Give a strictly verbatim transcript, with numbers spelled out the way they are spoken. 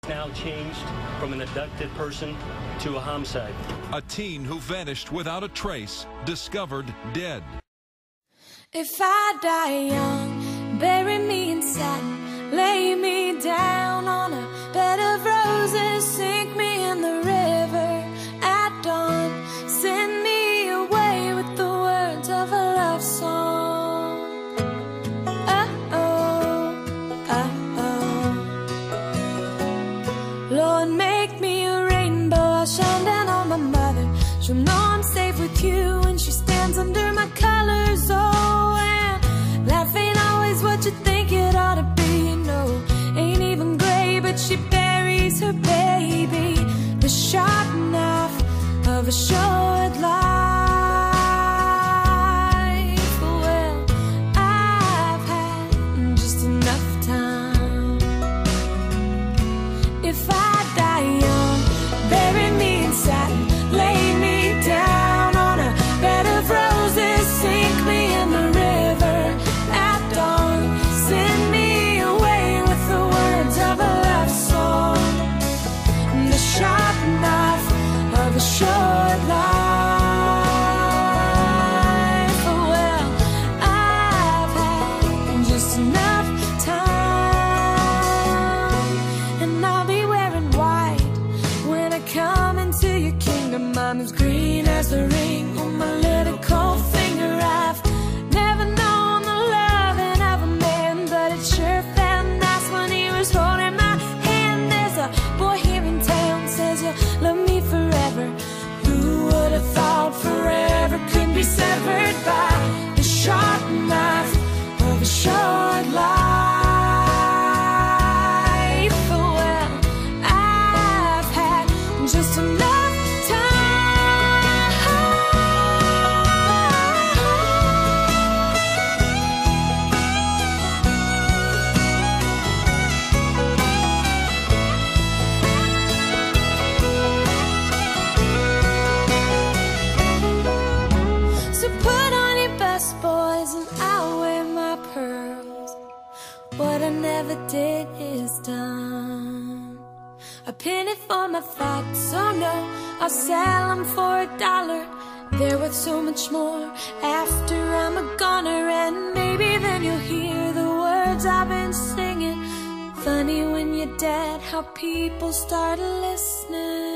Now changed from an abducted person to a homicide. A teen who vanished without a trace, discovered dead. If I die young, bury me in satin, lay me down on a bed of roses, sink me in the river at dawn, send me away with the words of a love song. Uh-oh, uh-oh. Lord, make me a rainbow, I'll shine down on my mother. She'll know I'm safe with you when she stands under my colors. Oh, and life ain't always what you think it ought to be. No, ain't even gray, but she buries her baby. The sharp knife of a short life. Well, I've had just enough time. If I die young, bury me in satin, lay me down on a bed of roses, sink me in the river at dawn, send me away with the words of a love song. And the sharp knife of a short life. Well, I've had just enough time, and I'll be wearing white when I come into your kingdom. I'm as green as the ring on my little cold finger. I've never known the loving of a man, but it sure felt nice when he was holding my hand. There's a boy here in town says you'll love me forever. Who would have thought forever could be severed by the sharp knife of a short life? Well, I've had just enough So put on your best boys and I'll wear my pearls. What I never did is done. A penny for my thoughts, oh no, I'll sell them for a dollar. They're worth so much more after I'm a goner. And maybe then you'll hear the words I've been singing. Funny when you're dead how people start listening.